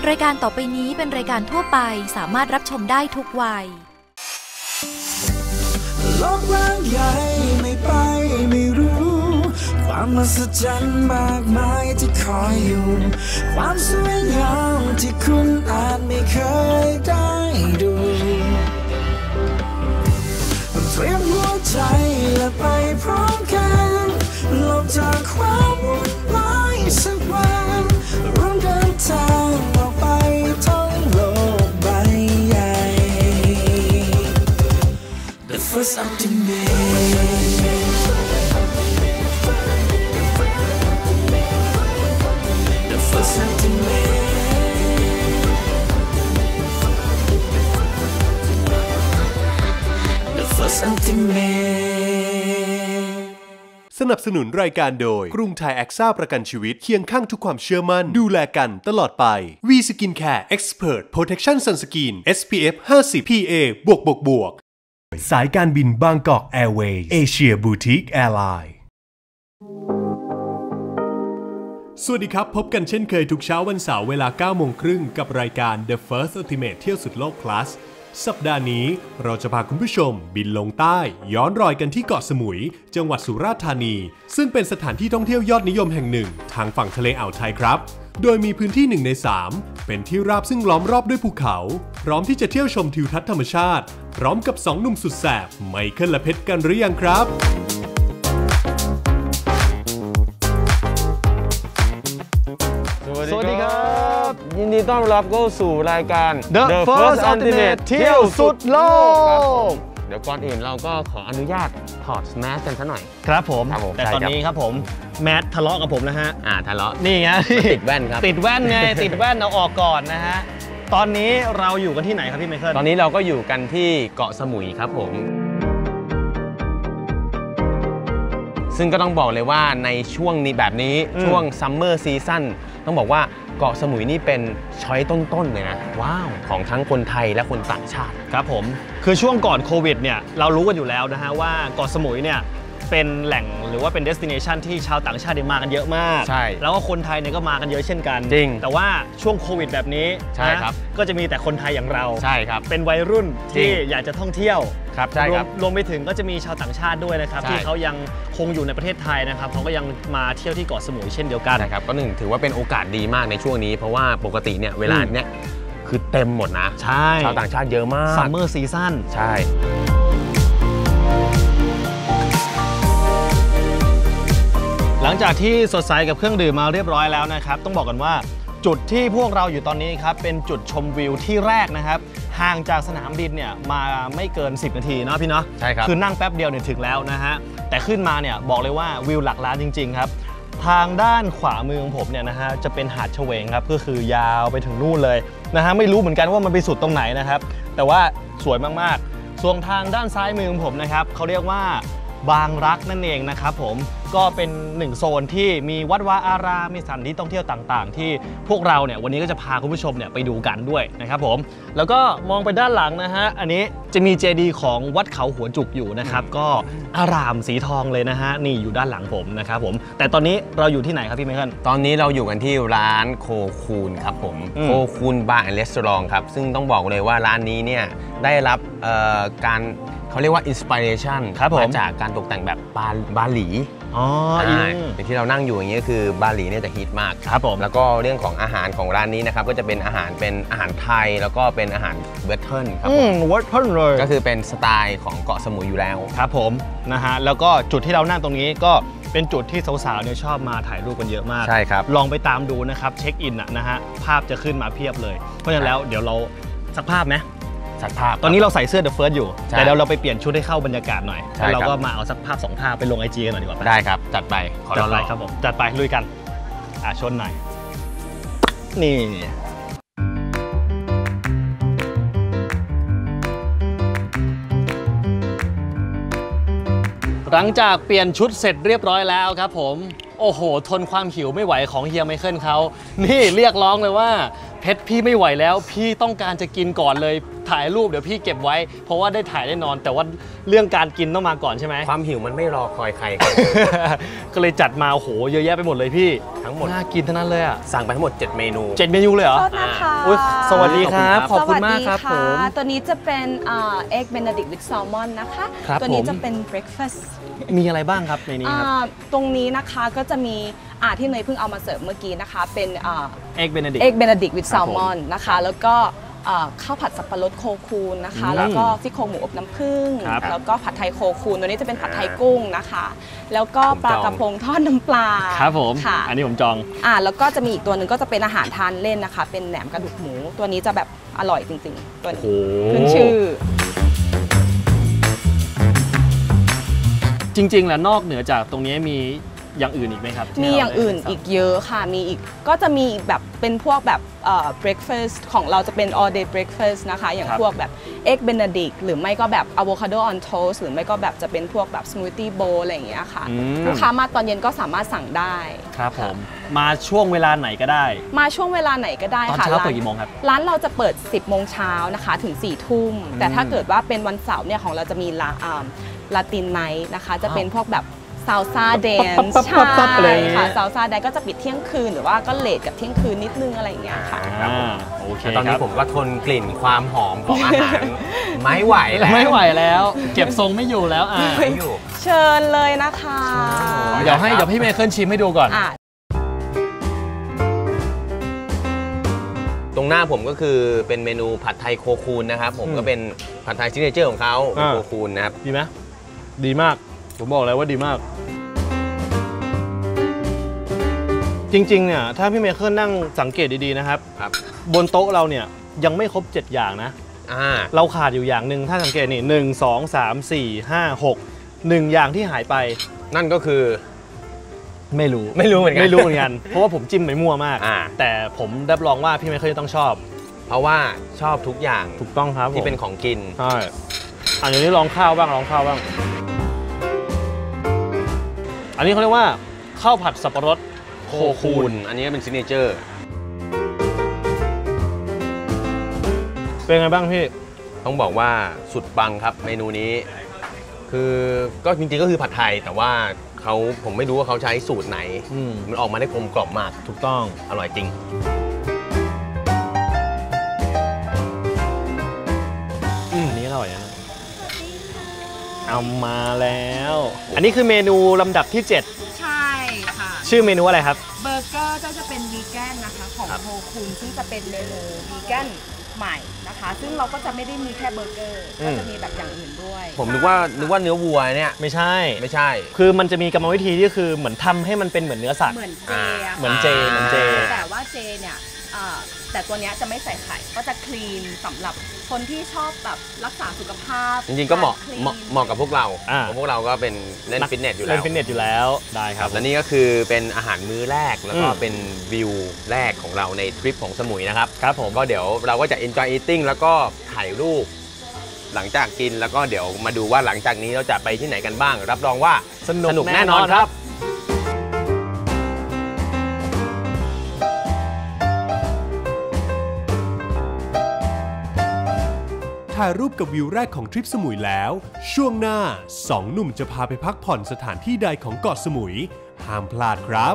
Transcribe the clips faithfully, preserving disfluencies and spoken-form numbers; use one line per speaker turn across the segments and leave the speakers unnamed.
รายการต่อไปนี้เป็นรายการทั่วไปสามารถรับชมได้ทุกวัย
โลกกว้างใหญ่ไม่ไปไม่รู้ความมหัศจรรย์มากมายที่คอยอยู่ความสวยงามที่คุณอาจไม่เคยได้ดูเตรียมหัวใจและไปพร้อมกันหลบจากความวุ่นวายสักวันร่วมเดินทางออกไปท่องโลกใบใหญ่ The first ultimate The first ultimate The first ultimate
สนับสนุนรายการโดยกรุงไทยแอคซ่าประกันชีวิตเคียงข้างทุกความเชื่อมั่นดูแลกันตลอดไป V Skin Care Expert Protection Sunscreen เอส พี เอฟ ห้าสิบ พี เอ บวกบวกบวกสายการบินบางกอกแอร์เวย์เอเชียบูติกแอร์ไลน์สวัสดีครับพบกันเช่นเคยทุกเช้าวันเสาร์เวลา เก้าโมงครึ่งกับรายการ The First Ultimate เที่ยวสุดโลก Plus สัปดาห์นี้เราจะพาคุณผู้ชมบินลงใต้ย้อนรอยกันที่เกาะสมุยจังหวัดสุราษฎร์ธานีซึ่งเป็นสถานที่ท่องเที่ยวยอดนิยมแห่งหนึ่งทางฝั่งทะเลอ่าวไทยครับโดยมีพื้นที่หนึ่งในสามเป็นที่ราบซึ่งล้อมรอบด้วยภูเขาพร้อมที่จะเที่ยวชมทิวทัศน์ธรรมชาติพร้อมกับสองหนุ่มสุดแสบไมเคิลและเพชรกันหรือยังครับ
สวัสดีครับยินดีต้อนรับเข้าสู่รายการ The First Ultimate เที่ยวสุดโลกเดี๋ยวก่อนอื่นเราก็ขออนุญาตถอดแมสกันซะหน่อย
ครับผมแต่ตอนนี้ครับผมแมสทะเลาะกับผมนะฮะ
อ่าทะเลาะ
นี่ไง
ติดแว่นครับ
ติดแว่นไงติดแว่นเอาออกก่อนนะฮะตอนนี้เราอยู่กันที่ไหนครับพี่ไมเคิล
ตอนนี้เราก็อยู่กันที่เกาะสมุยครับผมซึ่งก็ต้องบอกเลยว่าในช่วงนี้แบบนี้ช่วงซัมเมอร์ซีซั่นต้องบอกว่าเกาะสมุยนี่เป็นช้อยต้นๆเลยนะว้าวของทั้งคนไทยและคนต่างชาติ
ครับผมคือช่วงก่อนโควิดเนี่ยเรารู้กันอยู่แล้วนะฮะว่าเกาะสมุยเนี่ยเป็นแหล่งหรือว่าเป็นเดสติเนชันที่ชาวต่างชาติมากันเยอะมาก
ใช่
แล้วก็คนไทยเนี่ยก็มากันเยอะเช่นกัน
จริง
แต่ว่าช่วงโควิดแบบนี้
ใช่ครับ
ก็จะมีแต่คนไทยอย่างเรา
ใช่ครับ
เป็นวัยรุ่นที่อยากจะท่องเที่ยว
ครับใช่ครับ
รวมไปถึงก็จะมีชาวต่างชาติด้วยนะครับที่เขายังคงอยู่ในประเทศไทยนะครับเขาก็ยังมาเที่ยวที่เกาะสมุยเช่นเดียวกัน
นะครับก็หนึ่งถือว่าเป็นโอกาสดีมากในช่วงนี้เพราะว่าปกติเนี่ยเวลาเนี้ยคือเต็มหมดนะ
ใช่
ชาวต่างชาติเยอะมาก
ซัมเมอร์ซีซั่น
ใช่
หลังจากที่สดใสกับเครื่องดื่มมาเรียบร้อยแล้วนะครับต้องบอกกันว่าจุดที่พวกเราอยู่ตอนนี้ครับเป็นจุดชมวิวที่แรกนะครับห่างจากสนามบินเนี่ยมาไม่เกินสิบนาทีเนาะพี่เนาะ
ใช่ครับ
คือนั่งแป๊บเดียวเนี่ยถึงแล้วนะฮะแต่ขึ้นมาเนี่ยบอกเลยว่าวิวหลักล้านจริงๆครับทางด้านขวามือของผมเนี่ยนะฮะจะเป็นหาดเฉวงครับก็คือยาวไปถึงนู่นเลยนะฮะไม่รู้เหมือนกันว่ามันไปสุดตรงไหนนะครับแต่ว่าสวยมากๆส่วนทางด้านซ้ายมือของผมนะครับเขาเรียกว่าบางรักนั่นเองนะครับผมก็เป็นหนึ่งโซนที่มีวัดวาอารามมีสถานที่ท่องเที่ยวต่างๆที่พวกเราเนี่ยวันนี้ก็จะพาคุณผู้ชมเนี่ยไปดูกันด้วยนะครับผมแล้วก็มองไปด้านหลังนะฮะอันนี้จะมีเจดีย์ของวัดเขาหัวจุกอยู่นะครับก็อารามสีทองเลยนะฮะนี่อยู่ด้านหลังผมนะครับผมแต่ตอนนี้เราอยู่ที่ไหนครับพี่ไมเคิล
ตอนนี้เราอยู่กันที่ร้านโคคูนครับผมโคคูนบาร์แอนด์รีสอร์ทครับซึ่งต้องบอกเลยว่าร้านนี้เนี่ยได้รับการเขาเรียกว่าอินสปิเรชันมาจากการตกแต่งแบบบาหลี
อ๋อ
อย่างที่เรานั่งอยู่อย่างนี้คือบาหลีเนี่ยจะฮิตมาก
ครับผม
แล้วก็เรื่องของอาหารของร้านนี้นะครับก็จะเป็นอาหารเป็นอาหารไทยแล้วก็เป็นอาหารเวสเทิร์นครับผม
เวสเทิร์นเลย
ก็คือเป็นสไตล์ของเกาะสมุยอยู่แล้ว
ครับผมนะฮะแล้วก็จุดที่เรานั่งตรงนี้ก็เป็นจุดที่สาวๆเนี่ยชอบมาถ่ายรูปกันเยอะมาก
ใช่ครับ
ลองไปตามดูนะครับเช็คอินนะฮะภาพจะขึ้นมาเพียบเลยเพราะฉะนั้นแล้วเดี๋ยวเราสักภาพไหม
สักภาพ
ตอนนี้เราใส่เสื้อ The First อยู่แต่เดี๋ยวเราไปเปลี่ยนชุดให้เข้าบรรยากาศหน่อยแล้วเราก็มาเอาสักภาพสองภาพไปลงไอจีกันหน่อยดีกว่า
ได้ครับจัดไป
ขอจัดไปครับผมจัดไปลุยกันอ่ะชนหน่อยนี่หลังจากเปลี่ยนชุดเสร็จเรียบร้อยแล้วครับผมโอ้โหทนความหิวไม่ไหวของเฮียไมเคิลเขานี่เรียกร้องเลยว่าเพชรพี่ไม่ไหวแล้วพี่ต้องการจะกินก่อนเลยถ่ายรูปเดี๋ยวพี่เก็บไว้เพราะว่าได้ถ่ายแน่นอนแต่ว่าเรื่องการกินต้องมาก่อนใช่ไหม
ความหิวมันไม่รอคอยใครครับ
ก็เลยจัดมาโอ้โหเยอะแยะไปหมดเลยพี่
ทั้งหมด
น่ากินทั้งนั้นเลยอ่ะ
สั่งไปทั้งหมดเจ็ดเมนู
เจ็ดเมนูเลยเหรอ
โทษนะคะ
สวัสดีครับขอบคุณมากครับผม
ตัวนี้จะเป็นเอ็กเบเนดิกต์วิดแซลมอนนะคะตัวนี้จะเป็นเบรคฟาสต์
มีอะไรบ้างครับในนี้ครับ
ตรงนี้นะคะก็จะมีอ่าที่เนยเพิ่งเอามาเสิร์ฟเมื่อกี้นะคะเป็นเ
อ็กเบเนดิกต์
เอ็กเบเนดิกต์วิดแซลมอนนะคะแล้วก็ข้าวผัดสับปะรดโคคูนนะคะแล้วก็ซี่โครงหมูอบน้ำผึ้งแล้วก็ผัดไทยโคคูนตัวนี้จะเป็นผัดไทยกุ้งนะคะแล้วก็ปลากระพงทอดน้ำปลา
ครับผมค่ะอันนี้ผมจอง
อ่าแล้วก็จะมีอีกตัวหนึ่งก็จะเป็นอาหารทานเล่นนะคะเป็นแหนมกระดูกหมูตัวนี้จะแบบอร่อยจริงๆตัวนี้ขึ้นชื่อ
จริงๆแล้วนอกเหนือจากตรงนี้มีอย่างอื่นอีกไหมครับ
มีอย่างอื่นอีกเยอะค่ะมีอีกก็จะมีแบบเป็นพวกแบบเอ่อ breakfast ของเราจะเป็น all day breakfast นะคะอย่างพวกแบบ egg benedict หรือไม่ก็แบบ avocado on toast หรือไม่ก็แบบจะเป็นพวกแบบ smoothie bowl อะไรอย่างเงี้ยค่ะลูกค้ามาตอนเย็นก็สามารถสั่งได้
ครับผมมาช่วงเวลาไหนก็ได้
มาช่วงเวลาไหนก็ได้
ค่ะตอนเช้าเปิดกี่โมงครับ
ร้านเราจะเปิดสิบโมงเช้านะคะถึงสี่ทุ่มแต่ถ้าเกิดว่าเป็นวันเสาร์เนี่ยของเราจะมีลาลาตินไนท์นะคะจะเป็นพวกแบบซาวซาแดนซ์ใช่ค่ะซาวซาแดนก็จะปิดเที่ยงคืนหรือว่าก็เลทกับเที่ยงคืนนิดนึงอะไรอย่างเงี้ยค่ะ
โอเคตอนนี้ผมก็ทนกลิ่นความหอมของอาหารไม่ไหวแล้ว
ไม่ไหวแล้วเก็บทรงไม่อยู่แล้วอ่ะ
ไม่อยู่
เชิญเลยนะคะ
เดี๋ยวให้เดี๋ยวพี่เมย์เคิลชิมให้ดูก่อน
ตรงหน้าผมก็คือเป็นเมนูผัดไทยโคคูนนะครับผมก็เป็นผัดไทยซิกเนเจอร์ของเขาโคคูนนะครับ
ดีไหมดีมากผมบอกเลยว่าดีมากจริงๆเนี่ยถ้าพี่เมย์เคิลนั่งสังเกตดีๆนะครับบนโต๊ะเราเนี่ยยังไม่ครบเจ็ดอย่างนะเราขาดอยู่อย่างหนึ่งถ้าสังเกตนี่หนึ่ง สอง สาม สี่ ห้า หก หนึ่งอย่างที่หายไป
นั่นก็คือ
ไม่รู้
ไม่รู้เหมือนกัน
ไม่รู้เหมือนกันเพราะว่าผมจิ้มไปมั่วมากแต่ผมรับรองว่าพี่เมย์เคิลต้องชอบ
เพราะว่าชอบทุกอย่าง
ถูกต้องครับ
ที่เป็นของกิน
ใช่อันนี้ลองข้าวบ้างลองข้าวบ้างอันนี้เขาเรียกว่าข้าวผัดสับปะรด
โคคูนอันนี้เป็นซิกเนเจอร์
เป็นไงบ้างพี่
ต้องบอกว่าสุดปังครับเมนูนี้คือก็จริงๆก็คือผัดไทยแต่ว่าเขาผมไม่รู้ว่าเขาใช้สูตรไหนมันออกมาได้กลมกล่อมมาก
ถูกต้อง
อร่อยจริง
อันนี้อร่อยนะเอามาแล้วอันนี้คือเมนูลำดับที่เจ็ด
ใช่ค่ะ
ชื่อเมนูอะไรครับ
เบอร์เกอร์จะเป็นวีแกนนะคะของโคคูนซึ่งจะเป็นเมนูวีแกนใหม่นะคะซึ่งเราก็จะไม่ได้มีแค่เบอร์เกอร์ก็จะมีแบบอย่างอื่นด้วย
ผมนึกว่านึกว่าเนื้อวัวเนี่ย
ไม่ใช่
ไม่ใช่
คือมันจะมีกรรมวิธีที่คือเหมือนทำให้มันเป็นเหมือนเนื้อสัตว์
เหมือนเจ
เหมือนเจเหมือนเจ
แต่ว่าเจเนี่ยแต่ตัวนี้จะไม่ใส่ไข่ก็จะคลีนสำหรับคนที่ชอบแบบรักษาสุขภาพ
จริงๆก็เหมาะเหมาะกับพวกเราเพราะพวกเราก็เป็นเล่นฟิตเนสอยู่แล้ว
เล่นฟิตเนสอยู่แล้วได้ครับ
และนี่ก็คือเป็นอาหารมื้อแรกแล้วก็เป็นวิวแรกของเราในทริปของสมุยนะครับ
ครับผม
ก็เดี๋ยวเราก็จะ enjoy eating แล้วก็ถ่ายรูปหลังจากกินแล้วก็เดี๋ยวมาดูว่าหลังจากนี้เราจะไปที่ไหนกันบ้างรับรองว่า
สนุกแน่นอนครับ
ถ่ายรูปกับวิวแรกของทริปสมุยแล้วช่วงหน้าสองหนุ่มจะพาไปพักผ่อนสถานที่ใดของเกาะสมุยห้ามพลาดครับ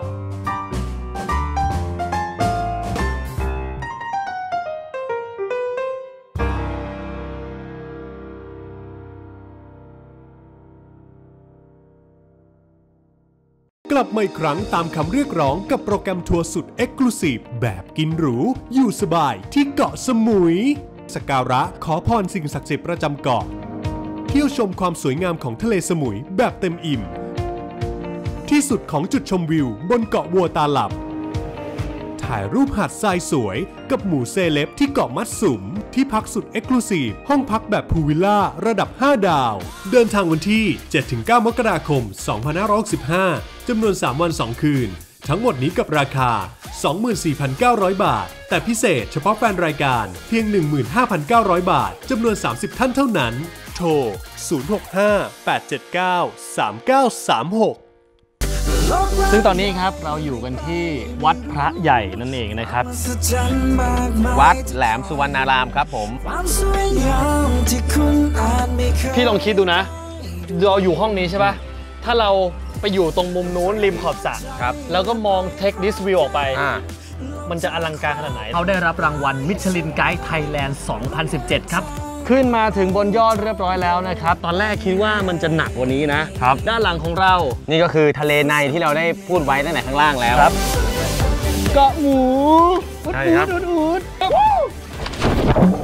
กลับมาอีกครั้งตามคำเรียกร้องกับโปรแกรมทัวร์สุด Exclusive แบบกินหรูอยู่สบายที่เกาะสมุยสักการะขอพรสิ่งศักดิ์สิทธิ์ประจำเกาะเที่ยวชมความสวยงามของทะเลสมุยแบบเต็มอิ่มที่สุดของจุดชมวิวบนเกาะวัวตาหลับถ่ายรูปหาดทรายสวยกับหมู่เซเลบที่เกาะมัดสุมที่พักสุดเอ็กซ์คลูซีฟห้องพักแบบพูลวิลล่าระดับห้าดาวเดินทางวันที่ เจ็ดถึงเก้า มกราคม สองพันห้าร้อยหกสิบห้าจำนวนสามวันสองคืนทั้งหมดนี้กับราคา สองหมื่นสี่พันเก้าร้อย บาทแต่พิเศษเฉพาะแฟนรายการเพียง หนึ่งหมื่นห้าพันเก้าร้อย บาทจำนวนสามสิบท่านเท่านั้นโทรศูนย์ หก ห้า แปด เจ็ด เก้า สาม เก้า สาม หก
ซึ่งตอนนี้ครับเราอยู่กันที่วัดพระใหญ่นั่นเองนะครับ
วัดแหลมสุวรรณารามครับผม
พี่ลองคิดดูนะเราอยู่ห้องนี้ใช่ป่ะถ้าเราไปอยู่ตรงมุมนู้นริมขอบสระครับแล้วก็มอง Take this view ออกไปมันจะอลังการขนาดไหนเขาได้รับรางวัลมิชลินไกด์ไทยแลนด์ สองพันสิบเจ็ด ครับขึ้นมาถึงบนยอดเรียบร้อยแล้วนะครับตอนแรกคิดว่ามันจะหนักกว่านี้นะครับด้านหลังของเรา
นี่ก็คือทะเลในที่เราได้พูดไว้ตั้งแต่ข้างล่างแล้ว
ครับเกาะหมู
ใช่ครับ
อุดอุด